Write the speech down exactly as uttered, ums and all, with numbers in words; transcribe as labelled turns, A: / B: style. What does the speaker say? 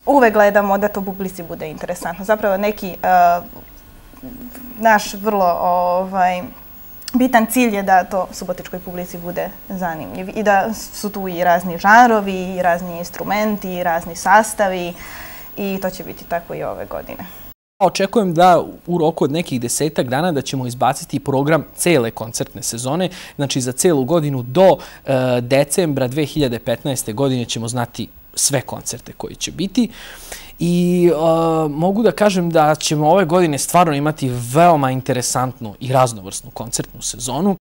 A: Uvek gledamo da to publici bude interesantno. Zapravo neki uh, naš vrlo ovaj, bitan cilj je da to subotičkoj publici bude zanimljiv i da su tu i razni žanrovi, i razni instrumenti, i razni sastavi i to će biti tako i ove godine.
B: Očekujem da u roku od nekih desetak dana da ćemo izbaciti program cele koncertne sezone. Znači za celu godinu do uh, decembra dve hiljade petnaeste. godine ćemo znati sve koncerte koji će biti. I uh, mogu da kažem da ćemo ove godine stvarno imati veoma interesantnu i raznovrsnu koncertnu sezonu.